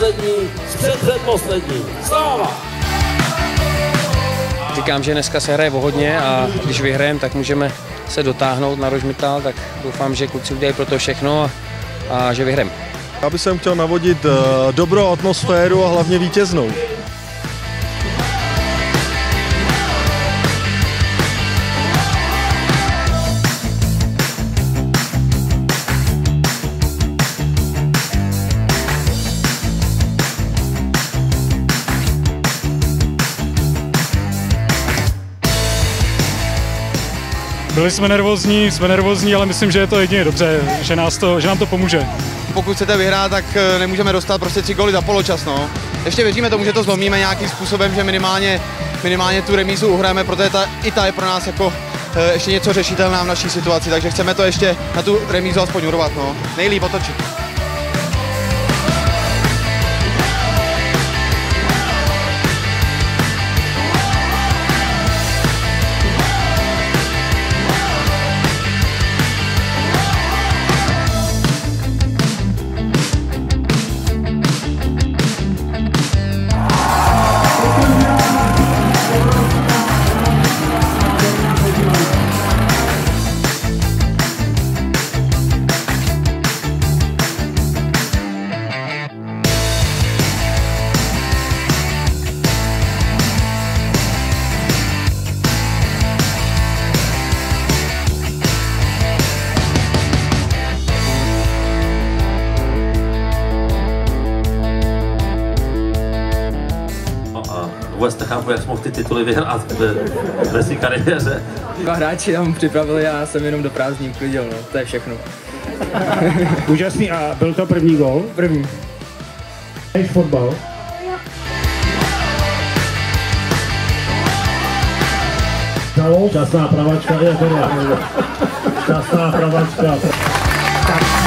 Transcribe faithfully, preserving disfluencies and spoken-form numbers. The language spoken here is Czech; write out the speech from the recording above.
poslední z předposlední. Sláva! Říkám, že dneska se hraje o hodně a když vyhrajeme, tak můžeme se dotáhnout na Rožmitál, tak doufám, že kluci udělají pro to všechno a, a že vyhrajeme. Já bych chtěl navodit uh, dobrou atmosféru a hlavně vítěznou. Byli jsme nervózní, jsme nervózní, ale myslím, že je to jedině dobře, že, nás to, že nám to pomůže. Pokud chcete vyhrát, tak nemůžeme dostat prostě tři góly za poločas. No. Ještě věříme tomu, že to zlomíme nějakým způsobem, že minimálně, minimálně tu remízu uhrajeme, protože ta, i ta je pro nás jako e, ještě něco řešitelná v naší situaci, takže chceme to ještě na tu remízu aspoň urvat. No. Nejlíp otočit. Vůbec nechápu, jak jsi mohl ty tituly vyhrát ve své kariéře. Dva hráči tam připravili a já jsem jenom do prázdní uklidil, no, to je všechno. Úžasný, a byl to první gól? První. Hraješ fotbal? Šťastná pravačka, je teda. Šťastná pravačka.